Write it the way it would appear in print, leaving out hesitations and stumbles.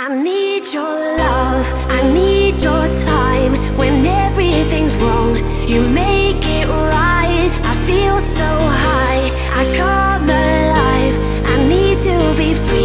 I need your love, I need your time. When everything's wrong, you make it right. I feel so high, I come alive. I need to be free.